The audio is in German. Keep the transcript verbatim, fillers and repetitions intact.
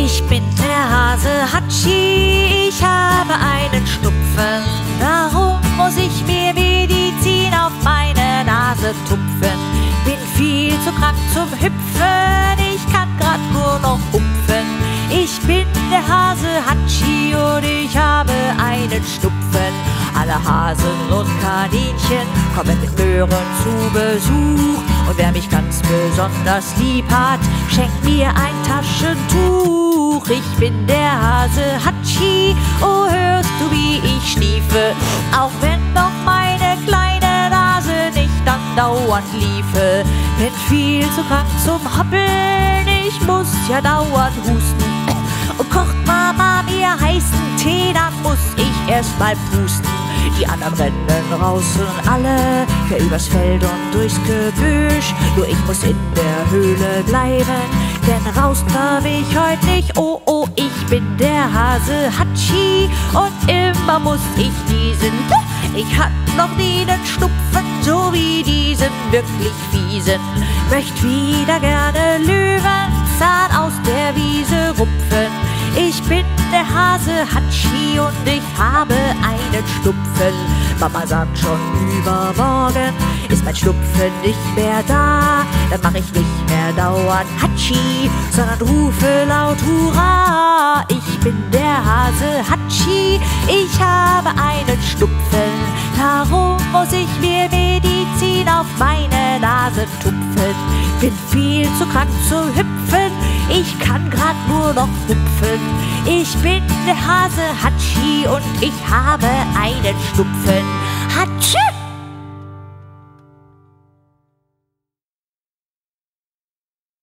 Ich bin der Hase Hatschi, ich habe einen Schnupfen. Darum muss ich mir Medizin auf meine Nase tupfen. Bin viel zu krank zum Hüpfen, ich kann grad nur noch hupfen. Ich bin der Hase Hatschi und ich habe einen Schnupfen. Alle Hasen und Kaninchen kommen mit Möhren zu Besuch. Und wer mich ganz besonders lieb hat, schenkt mir ein Taschentuch. Ich bin der Hase Hatschi, oh hörst du, wie ich schniefe? Auch wenn doch meine kleine Nase nicht andauernd liefe. Bin viel zu krank zum Hoppeln, ich muss ja dauernd husten. Und kocht Mama mir heißen Tee, dann muss ich erst mal pusten. Die anderen rennen draußen alle, quer übers Feld und durchs Gebüsch. Nur ich muss in der Höhle bleiben, denn raus darf ich heute nicht. Oh, oh, ich bin der Hase Hatschi und immer muss ich niesen. Ich hatt noch nie nen Schnupfen, so wie diesen wirklich fiesen. Möcht wieder gerne Löwenzahn aus der Wiese rupfen. Ich bin der Hase Hatschi und ich habe einen Schnupfen. Mama sagt schon, übermorgen ist mein Schnupfen nicht mehr da. Dann mach ich nicht mehr dauernd Hatschi, sondern rufe laut Hurra. Ich bin der Hase Hatschi, ich habe einen Schnupfen. Darum muss ich mir Medizin auf meine Nase tupfen. Bin viel zu krank zu hüpfen, ich kann grad nur noch hupfen. Ich bin der Hase Hatschi und ich habe einen Schnupfen. Hatschi!